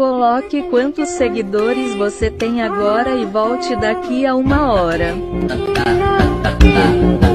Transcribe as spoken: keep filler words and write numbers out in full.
Coloque quantos seguidores você tem agora e volte daqui a uma hora.